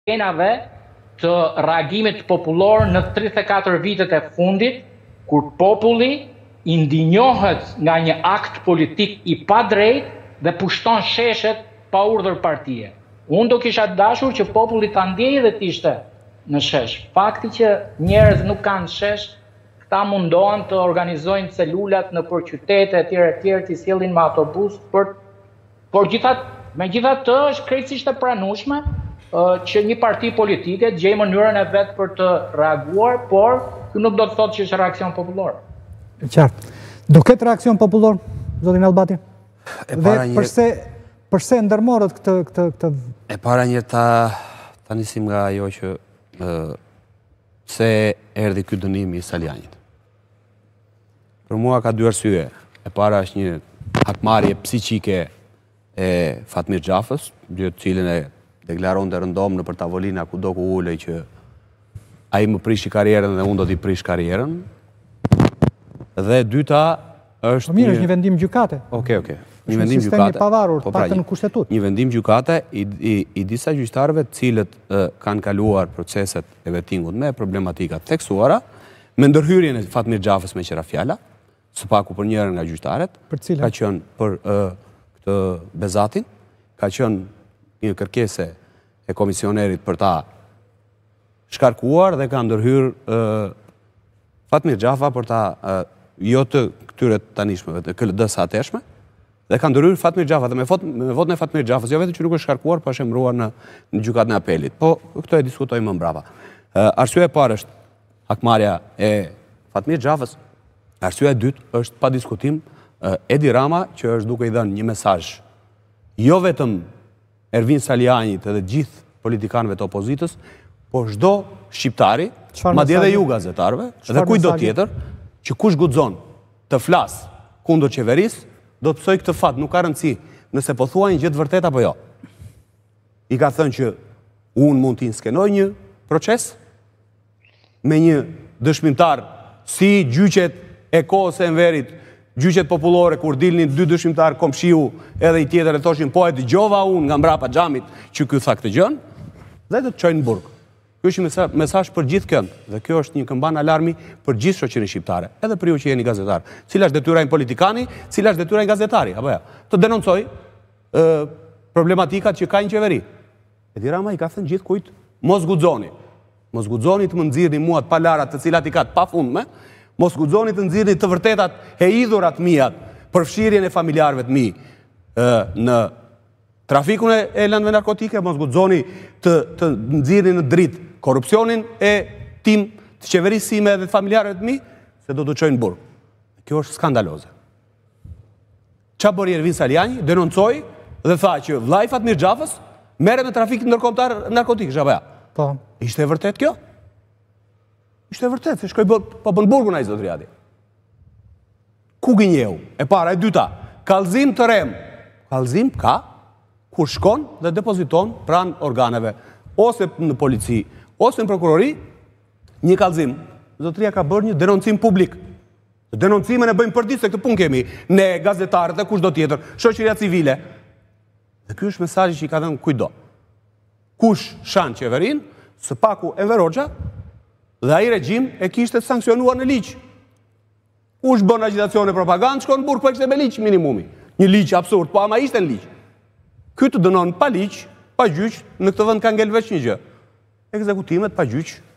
skenave të reagimit popullor në 34 vitet e fundit, kur populli i ndinjohet nga një akt politik i padrejt dhe pushton sheshet pa urdhër partie. Unë do kisha dashur që populli ta ndjejë dhe t'ishte në shesh. Fakti që njerëz nuk kanë shesh, këta mundohen të organizojnë celulat në qytete e tjerë të sjellin me autobus, por megjithatë është krejtësisht e pranueshme që një parti politike të gjejë mënyrën e vet për të reaguar, por ky nuk do të thotë që është reakcion popullor. Qartë. Do ketë reakcion popullor, zotin Albati? Dhe përse ndërmorët këtë... E para njërë ta nisim nga ajo që pse erdhi ky dënim i Saljanit. Për mua ka dy arsye. E para është një hakmarrje psiqike e Fatmir Xhafës, të cilën e deklaron të rëndom në për tavolina ku do ku ulej që ai më prishi karrierën dhe unë do t'i prish karrierën. Dhe dyta është... Mirë, është një vendim gjykate. Okej. Një vendim gjykate. Sistemi pavarur, paktën në kushtetut. Një vendim gjykate i disa gjyqtarëve të cilët kanë kaluar proceset e vettingut me problematika të theksuara, me ndërhyrjen e Fatmir Xhafës me qira fjala, së paku për njërën nga gjyqtarët, ka qenë për këtë Bezatin, ka qenë një kërkese e komisionerit për ta shkarkuar dhe ka ndërhyrë Fatmir Xhafa për ta jo të këtyre tanishmeve, të KLD-s ateshme, dhe ka ndërhyrë Fatmir Xhafa dhe me votën e Fatmir Xhafës, jo vetëm që nuk është shkarkuar, po është emëruar në gjykatën e apelit. Po këto e diskutojmë më mbrapa. Arsyeja e parë është hakmarrja e Fatmir Xhafës. Arsyeja e dytë është pa diskutim Edi Rama, që është duke i dhënë një mesazh jo vetëm Ervin Saljanit edhe gjithë politikanëve të opozitës, po çdo shqiptari, madje edhe ju gazetarëve, dhe kujdo tjetër, që kush guxon të flas kundër qeverisë, do të psoj këtë fat, nuk ka rëndësi nëse po thuajnë gjë të vërtetë apo jo. I ka thënë që unë mund t'i skenoj një proces me një dëshmimtar si gjyqet e kohës e Enverit, gjyqet popullore, kur dilnin dy dëshmimtar komshiu edhe i tjetër e thoshin po e dëgjova unë nga mbrapa xhamit që ky tha këtë gjën, dhe do të çojnë në burg. Kjo është mesazh për gjithë kënd, dhe kjo është një këmban alarmi për gjithë shoqërinë shqiptare, edhe për ju që jeni gazetar. Cila është detyra e politikani, cila është detyra e gazetari, apo ja. Të denoncoj problematikat që ka në qeveri. Edi Rama i ka thënë gjithë kujt, mos guxoni. Mos guxoni të më nxirrni mua të palarat të cilat i ka të pafundme, mos guxoni të nxirrni të vërtetat e idhurat mijat për fshirjen e familjarëve të mi në trafikun e lëndëve narkotike, mos guxoni të nxirrni në dritë korrupsionin e tim të qeverisë sime dhe të familjarëve të mi, se do të çojnë burg. Kjo është skandaloze. Çfarë bëri Ervin Saljani? Denoncoi dhe tha që vllai Fatmir Xhafës merret me trafikin ndërkombëtar narkotik, apo ja? Po. Ishte e vërtet kjo? Ishte e vërtet, se shkoi po bën burgun ai zotëriati. Ku gënjeu? E para, e dyta, kallëzim të rem. Kallëzim ka kur shkon dhe depoziton pranë organeve, ose në polici, ose në prokurori, një kallëzim. Zotëria ka bërë një denoncim publik. Denoncimin e bëjmë përdit, se këtë pun kemi, ne gazetarët e kushdo tjetër, shoqëria civile. Dhe ky është mesazhi që i ka dhënë kujdo. Kush shan qeverin, së paku Enver Hoxha, dhe ai regjim e kishte sankcionuar në ligj. Kush bën agitacion e propagandë, shkon në burg, po ishte me ligj minimumi. Një ligj absurd, po ama ishte në ligj. Ky të dënon pa ligj, pa gjyq, në këtë vend ka ngel veç një gjë. Ekzekutimet pa gjyq